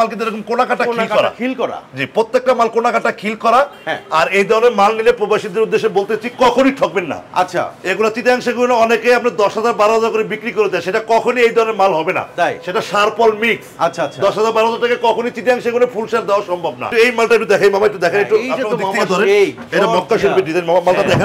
মাল কিন্তু এরকম কোনাকাটা খিল করা জি, প্রত্যেকটা মাল কোনাকাটা খিল করা। আর এই ধরনের মাল নিলে প্রবাসীদের উদ্দেশ্যে বলতেছি কখনই ঠকবেন না। আচ্ছা, এগুলো চিটাং সেগুন অনেকে আপনার 10,000 12,000 করে বিক্রি করে দেয়, সেটা কখনই এই ধরনের মাল হবে না। সেটা সারপল মিক্স। আচ্ছা আচ্ছা, 10,000 12,000 টাকা কখনই চিটাং সেগুনে ফুল সার দেওয়া সম্ভব না। এই মালটা একটু দেখাই মামা, একটু দেখেন একটু আপনারা দিক থেকে ধরেন। এটা মক্কা শিল্পী ডিজাইন মালটা দেখেন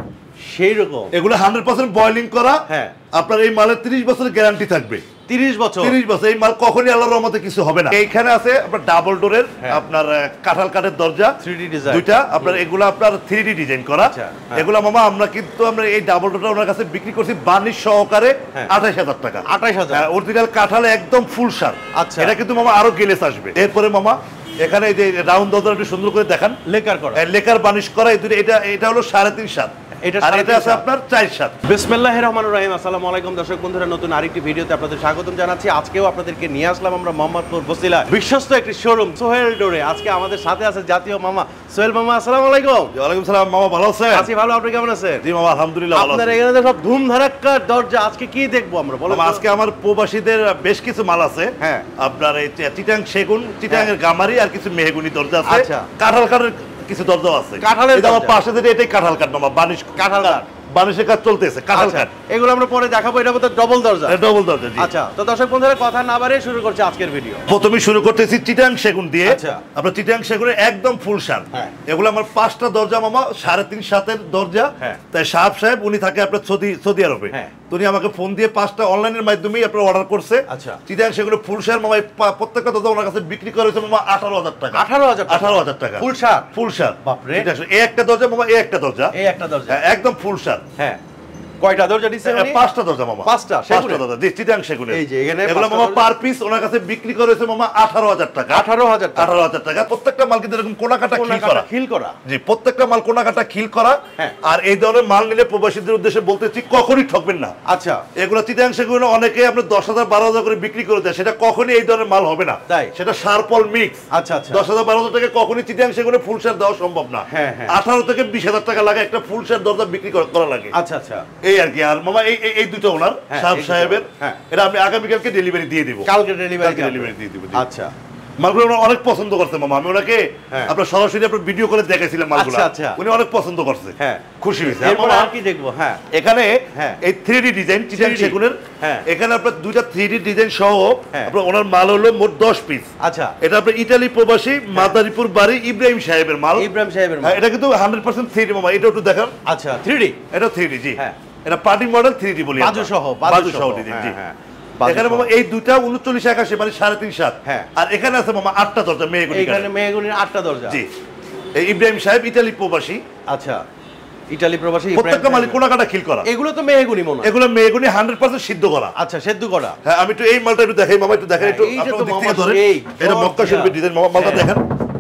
সেই রকম। এগুলো 100% বয়লিং করা। আপনার এই মালের 30 বছরের গ্যারান্টি থাকবে। 30 বছর এই মাল কখনই আল্লাহর রহমতে কিছু হবে না। এইখানে আছে আপনার ডাবল ডোরের আপনার কাঁঠাল কাঠের দরজা 3D ডিজাইন দুইটা, আপনার এগুলো আপনার 3D ডিজাইন করা। এগুলো মামা আমরা কিন্তু আমরা এই ডাবল ডোরটা ওনার কাছে বিক্রি করছি বার্নিশ সহকারে 28,000 টাকা। 28,000 অরিজিনাল কাঁঠালে একদম ফুল সার। আচ্ছা, এটা কিন্তু মামা আরো গেলেস আসবে। এরপরে মামা এখানে এই যে রাউন্ড দরজা একটু সুন্দর করে দেখান, লেকার করা, লেকার বার্নিশ করা। এই দুটো এটা হলো 3.5 সাত, এটা আছে আপনার 4 সাত। বিসমিল্লাহির রহমানির রহিম। আসসালামু আলাইকুম দর্শক বন্ধুরা, নতুন আরেকটি ভিডিওতে আপনাদের স্বাগতম জানাচ্ছি। আজকেও আপনাদেরকে নিয়ে আসলাম আমরা মোহাম্মদপুর বসিলা বিশ্বস্ত একটি শোরুম সোহেল ডোরে। আজকে আমাদের সাথে আছে জাতীয় মামা সোহেল মামা। আসসালামু আলাইকুম। ওয়া আলাইকুম সালাম মামা, ভালো আছেন? আছি ভালো, আপনি কেমন আছেন? জি মামা আলহামদুলিল্লাহ ভালো আছি। আপনার এখানে তো সব ধুম ধারাক্কা দরজা, আজকে কি দেখবো আমরা বলেন? আজকে আমার প্রবাসীদের বেশ কিছু মাল আছে। আপনার এই চিটাং সেগুন, চিটাং এর গামারি আর কিছু মেহগুনি দরজা আছে। আচ্ছা, কাঁঠাল কাঠের কিছু দরজা আছে। কাঁঠালের আমার পাশে যেটা এটাই কাঁঠাল কাঠ মামা, বানিশ কাঁঠাল কাঠ, বানিশের কাজ চলতেছে কাঁঠাল কাঠ। এগুলো আমরা পরে দেখাবো। এটা বোধহয় ডবল দরজা। ডবল দরজা জি। আচ্ছা, তো দর্শক বন্ধুরা কথা না বাড়িয়ে শুরু করছি আজকের ভিডিও। প্রথমে শুরু করতেছি চিটাং সেগুন দিয়ে। আমরা চিটাং সেগুনের একদম ফুল সার। এগুলো আমার 5টা দরজা মামা, 3.5 সাতের দরজা। তাই সাহেব উনি থাকে আপনার সৌদি আরবে। উনি আমাকে ফোন দিয়ে 5টা অনলাইনের মাধ্যমেই আপনার অর্ডার করছে। আচ্ছা, চিটাং সেগুলো ফুল সার মামা, প্রত্যেকটা দরজা ওনার কাছে বিক্রি করা হয়েছে মামা 18,000 টাকা। 18,000 টাকা ফুল সার। ফুল সার বাপরে, এই একটা দরজা মামা, এই একটা দরজা, এই একটা দরজা একদম ফুল সার। কয়টা দরজা দিছে উনি? 5টা দরজা মামা, 5টা দরজা জি, চিটাং সেগুনের। এই যে এখানে এগুলো মামা পার পিস ওনার কাছে বিক্রি করে হয়েছে মামা 18,000 টাকা। 18,000 টাকা। প্রত্যেকটা মাল কিন্তু এরকম কোনাকাটা খিল করা জি, প্রত্যেকটা মাল কোনাকাটা খিল করা। আর এই ধরনের মাল নিলে প্রবাসীদের উদ্দেশ্যে বলতেছি কখনই ঠকবেন না। আচ্ছা, এগুলো চিটাং সেগুন অনেকে আপনার 10,000 12,000 করে বিক্রি করে দেয়, সেটা কখনই এই ধরনের মাল হবে না। সেটা সারপল মিক্স। আচ্ছা আচ্ছা, 10,000 12,000 টাকা কখনই চিটাং সেগুনে ফুল সার দেওয়া সম্ভব না। 18 থেকে 20,000 টাকা লাগে একটা ফুল সার দরজা বিক্রি করা লাগে। আচ্ছা আচ্ছা, এই আর কি। আর মামা এই দুটো ওনার সাহেবের, এটা আমি আগামীকালকে ডেলিভারি দিয়ে দেবো। কালকে ডেলিভারি দিয়ে দেবো। আচ্ছা, মালগুলো অনেক পছন্দ করছে মামা। আমি ওনাকে আপনার সরাসরি আপনার ভিডিও করে দেখাইছিলাম মালগুলো, উনি অনেক পছন্দ করছে, খুশি হয়েছে। আর কি দেখবো? এখানে এই 3D ডিজাইন চিটাং সেগুনের, এখানে আপনার দুইটা 3D ডিজাইন সহ আপনার ওনার মাল হলো মোট 10 পিস। আচ্ছা, এটা আপনার ইতালি প্রবাসী মাদারীপুর বাড়ি ইব্রাহিম সাহেবের মাল। ইব্রাহিম সাহেবের মাল। এটা কিন্তু 100% 3D মামা। এটা একটু দেখান। আচ্ছা, 3D, এটা 3D জি। এটা পার্টি মডেল 3D বলি, বাজু সহ ডিজাইন জি। এখানে মামা এই দুইটা 3981 মানে 3.5 সাত। আর এখানে আছে মামা 8টা দরজা মেহগুনি। এখানে মেহগুনির 8টা দরজা জি। এই ইব্রাহিম সাহেব ইতালি প্রবাসী। আচ্ছা, ইতালি প্রবাসী ইব্রাহিম, প্রত্যেকটা মাল কোনাকাটা খিল করা। এগুলো তো মেহগুনি মনে হয়। এগুলো মেহগুনি 100% সিদ্ধ করা। আচ্ছা, সিদ্ধ করা। আমি একটু এই মালটা একটু দেখাই মামা, একটু দেখেন একটু আপনারা দিক থেকে ধরেন। এটা মক্কা শিল্পী ডিজাইন মালটা দেখেন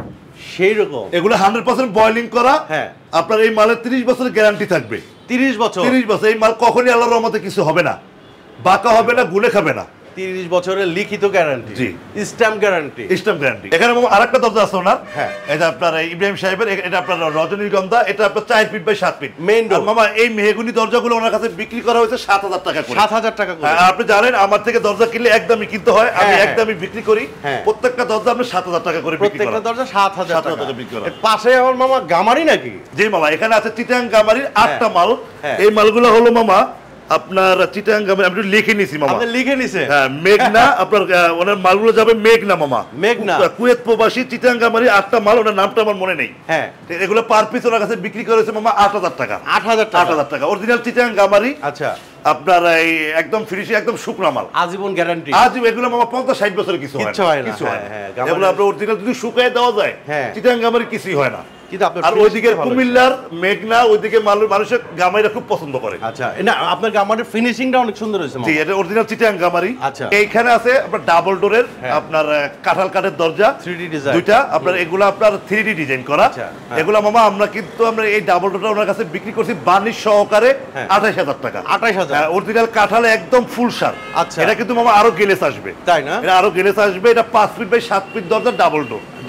সেই রকম। এগুলো 100% বয়লিং করা। আপনার এই মালের 30 বছরের গ্যারান্টি থাকবে। 30 বছর। এই মাল কখনই আল্লাহর রহমতে কিছু হবে না, বাঁকা হবে না, গুলে খাবে না। 30 বছরের লিখিত গ্যারান্টি জি, স্ট্যাম্প গ্যারান্টি। এখানে আরেকটা দরজা আছে ওনার। এটা আপনার ইব্রাহিম সাহেবের, এটা আপনার রজনীগন্ধা, এটা আপনার 4 feet by 7 feet main door মামা। এই মেহগুনি দরজাগুলো ওনার কাছে বিক্রি করা হয়েছে 7,000 টাকা করে। 7,000 টাকা করে। আপনি জানেন আমার থেকে দরজা কিনলে একদমই কিনতে হয়, আমি একদমই বিক্রি করি। প্রত্যেকটা দরজা আপনি 7,000 টাকা করে বিক্রি করেন। প্রত্যেকটা দরজা 7,000 টাকা বিক্রি করেন। পাশে আমার মামা গামারি নাকি? জি মামা, এখানে আছে চিটাং গামারির 8টা মাল। এই মালগুলো হলো মামা আপনার চিটাং গামারি, আমি লিখে নিছি মামা। আপনি লিখে নিছেন? মেঘনা। আপনার ওনার মালগুলো যাবে মেঘনা মামা, মেঘনা কুয়েত প্রবাসী চিটাং গামারি 8টা মাল। ওনার নামটা আমার মনে নেই। এগুলো পার পিস ওনার কাছে বিক্রি করেছে মামা 8,000 টাকা। 8,000 টাকা অরিজিনাল চিটাং গামারি। আচ্ছা, আপনার এই একদম ফিনিশিং, একদম শুকনা মাল, আজীবন গ্যারান্টি। এগুলো মামা 50-60 বছরের কিছু হয় না। এগুলো আপনার অরিজিনাল যদি শুকায় দেওয়া যায় চিটাং গামারি কিছুই হয় না। আর ওইদিকে কুমিল্লার মেঘনা, ওইদিকে মানুষের গামারিরা খুব পছন্দ করে। আচ্ছা, না আপনার গামারির ফিনিশিংটা অনেক সুন্দর হয়েছে। জি, এটা অরিজিনাল চিটাং গামারি। আচ্ছা, এইখানে আছে আপনার ডাবল ডোরের আপনার কাঁঠাল কাঠের দরজা 3D ডিজাইন দুইটা। আপনার এগুলো আপনার 3D ডিজাইন করা। এগুলো মামা আমরা কিন্তু আমরা এই ডাবল ডোরটা ওনার কাছে বিক্রি করছি বার্নিশ সহকারে 28,000 টাকা। 28,000। অরিজিনাল কাঁঠালে একদম ফুল সার। আচ্ছা, এটা কিন্তু মামা আরো গেলেস আসবে, তাই না? এটা আরো গেলেস আসবে। এটা 5 ফিট বাই 7 ফিট দরজা, ডাবল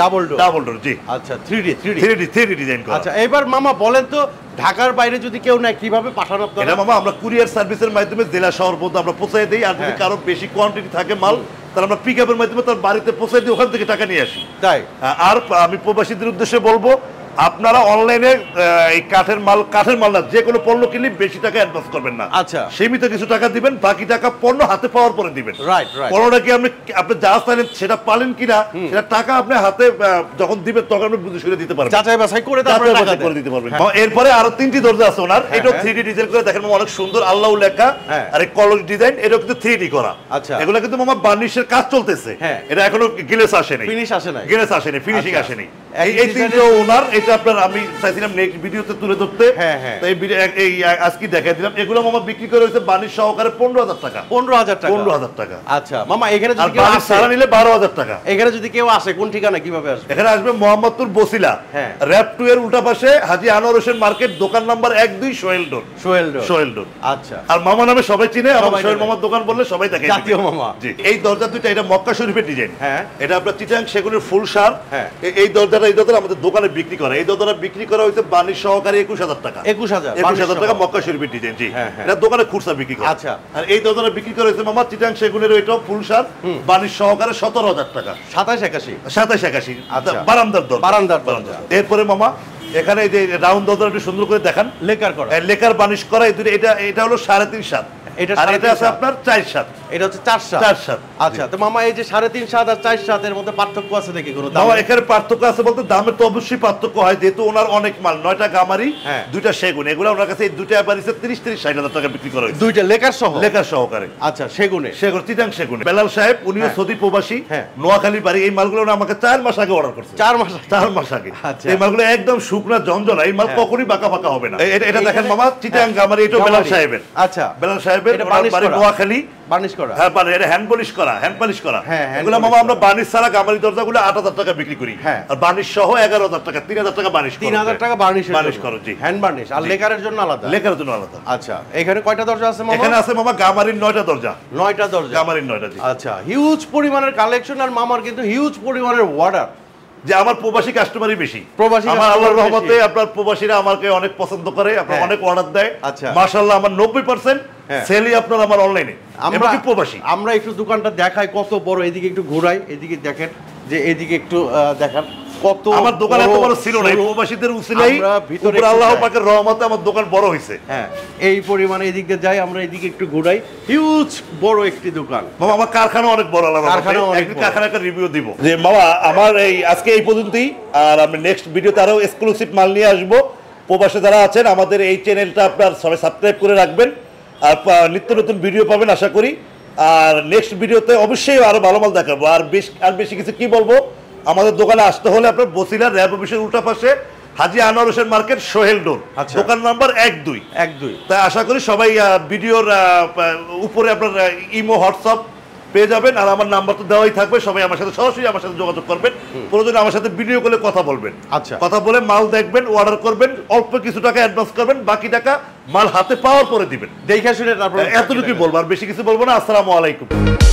ডোর জি। আচ্ছা, 3D ডিজাইন করা। আচ্ছা, এবার মামা বলেন তো ঢাকার বাইরে যদি কেউ নেয় কিভাবে পাঠানো আপনারা? এটা মামা আমরা কুরিয়ার সার্ভিসের মাধ্যমে জেলা শহর পর্যন্ত আমরা পৌঁছে দেই। আর যদি কারো বেশি কোয়ান্টিটি থাকে মাল, তাহলে আমরা পিকআপের মাধ্যমে তার বাড়িতে পৌঁছে দিয়ে ওখান থেকে টাকা নিয়ে আসি। তাই আর আমি প্রবাসীদের উদ্দেশ্যে বলবো, আপনারা অনলাইনে এই কাঠের মাল না, যে কোনো পণ্য কিনলে বেশি টাকা অ্যাডভান্স করবেন না। আচ্ছা, সীমিত কিছু টাকা দিবেন, বাকি টাকা পণ্য হাতে পাওয়ার পরে দিবেন। রাইট। পণ্যটা কি আপনি যা চাইলেন সেটা পালেন কিনা, সেটা টাকা আপনি হাতে যখন দিবেন তখন আপনি বুঝে শুনে দিতে পারবেন, যাচাই বাছাই করে তারপরে টাকা করে দিতে পারবেন। এরপরে আরো 3টি দরজা আছে ওনার, এটা 3D ডিজাইন করে দেখেন মামা, অনেক সুন্দর আল্লাহ লেখা। আর এই কলর ডিজাইন, এটা কিন্তু 3D করা। আচ্ছা, এগুলো কিন্তু মামা বার্নিশের কাজ চলতেছে। এটা এখনো গ্লেস আসেনি, ফিনিশ আসে নাই, গ্লেস আসেনি, ফিনিশিং আসেনি। এই তিনটা ওনার, এটা আপনার আমি চাইছিলাম নেক্সট ভিডিওতে তুলে ধরতে, এই আজকে দেখাই দিলাম। এগুলো মামা বিক্রি করে হয়েছে বার্নিশ সহকারে 15,000 টাকা। 15,000 টাকা। আচ্ছা মামা, এখানে যদি কেউ আসে সারা নিলে 12,000 টাকা। এখানে যদি কেউ আসে কোন ঠিকানা কিভাবে আসবে? এখানে আসবে মোহাম্মদপুর বসিলা, র‍্যাপ 2 এর উল্টা পাশে হাজী আনোয়ার হোসেন মার্কেট, দোকান নাম্বার 12 সোহেল ডোর। আচ্ছা, আর মামা নামে সবাই চিনে, আমার সোহেল মামার দোকান বললে সবাই দেখে জাতীয় মামা। জি, এই দরজা দুইটা, এটা মক্কা শরীফের ডিজাইন। এটা আপনার চিটাং সেগুনের ফুল সার। এই দরজা আমাদের দোকানে বিক্রি করে, এই দরজাটা বিক্রি করা হয়েছে বার্নিশ সহকারে 21,000 টাকা। 21,000 টাকা মক্কা শরীফের ডিজাইন। জি, এটা দোকানে খুচরা বিক্রি করে। আচ্ছা, আর এই দরজাটা বিক্রি করা হয়েছে মামা চিটাং সেগুনের ওইটাও ফুল সার, বার্নিশ সহকারে 17,000 টাকা। 2781 বারান্দার দরজা। এরপরে মামা এখানে এই যে রাউন্ড দরজা একটু সুন্দর করে দেখান, লেকার বার্নিশ করা। এটা হলো 3.5 এটা আছে আপনার 4 এটা হচ্ছে 4 আচ্ছা, তো মামা এই যে 3.5 আর 4 এর মধ্যে পার্থক্য আছে নাকি কোনো? দাম এখানে পার্থক্য আছে বলতে, দামের তো অবশ্যই পার্থক্য হয়, যেহেতু ওনার অনেক মাল, 9টা গামারি, 2টা সেগুন, এগুলো ওনার কাছে এই দুইটা এবারিছে 30-60 টাকা বিক্রি করা হয়েছে। দুইটা লেকার সহকারে। আচ্ছা, সেগুন চিটাং সেগুন। বেলাল সাহেব, উনিও সৌদি প্রবাসী, নোয়াখালীর বাড়ি। এই মালগুলো আমাকে 4 মাস আগে অর্ডার করছে। 4 মাস আগে। এই মালগুলো একদম শুকনা জঞ্জনা, এই মাল কখনই বাঁকা হবে না। এটা দেখেন মামা, চিটাং গামারি, এটা বেলাল সাহেবের। আচ্ছা, বেলাল সাহেবের বাড়ি নোয়াখালী। বার্নিশ করা, এটা হ্যান্ড পলিশ করা। এগুলো মামা আমরা বার্নিশ ছাড়া গামারি দরজাগুলো 8,000 টাকা বিক্রি করি। আর বার্নিশ সহ 11,000 টাকা, 3,000 টাকা বার্নিশ। 3,000 টাকা বার্নিশ করো। জি, হ্যান্ড বার্নিশ। আর লেকারের জন্য আলাদা। আচ্ছা, এখানে কয়টা দরজা আছে মামা? এখানে আছে মামা গামারির 9টা দরজা। গামারির 9টা। জি, আচ্ছা, হিউজ পরিমাণের কালেকশন। আর মামার কিন্তু হিউজ পরিমাণের অর্ডার। যে আমার প্রবাসী কাস্টমারই বেশি। আমার আল্লাহর রহমতে আপনার প্রবাসীরা আমাকে অনেক পছন্দ করে, আপনার অনেক অর্ডার দেয়। মাশাআল্লাহ, আমার 90% সেলই আপনার আমার অনলাইনে। আমরা একটু দোকানটা দেখাই কত বড়, এদিকে একটু ঘোরাই, এদিকে দেখেন, যে এদিকে একটু দেখান কত। আমার দোকান এত বড় ছিল না, প্রবাসীদের উসিলাই ভিতরে আল্লাহ পাকের রহমতে আমার দোকান বড় হয়েছে। এই পরিমাণে এদিকে যাই আমরা, এদিকে একটু ঘোরাই। হিউজ বড় একটি দোকান মামা। আমার কারখানা অনেক বড়, কারখানা একটা রিভিউ দিব। যে মামা আমার এই আজকে এই পর্যন্তই, আর আমি নেক্সট ভিডিওতে আরো এক্সক্লুসিভ মাল নিয়ে আসবো। প্রবাসী যারা আছেন আমাদের এই চ্যানেলটা আপনার সবাই সাবস্ক্রাইব করে রাখবেন, আর নিত্য নতুন ভিডিও পাবেন আশা করি। আর নেক্সট ভিডিওতে অবশ্যই আরো ভালো মাল দেখাবো। আর বেশি কিছু কি বলবো, আমাদের দোকানে আসতে হলে আপনার বসিলা র‍্যাব অফিসের উল্টা পাশে হাজী আনোয়ার হোসেন মার্কেট, সোহেল ডোর, দোকান নাম্বার 12। তাই আশা করি সবাই ভিডিওর উপরে আপনার ইমো, হোয়াটসঅ্যাপ পেয়ে যাবেন। আর আমার নাম্বার তো দেওয়াই থাকবে, সবাই আমার সাথে সরাসরি আমার সাথে যোগাযোগ করবেন। প্রয়োজনে আমার সাথে ভিডিও কলে কথা বলবেন। কথা বলে মাল দেখবেন, অর্ডার করবেন, অল্প কিছু টাকা অ্যাডভান্স করবেন, বাকি টাকা মাল হাতে পাওয়ার পরে দিবেন। দেখে শুনে তারপর এতটুকুই বলবো, আর বেশি কিছু বলবো না। আসসালামু আলাইকুম।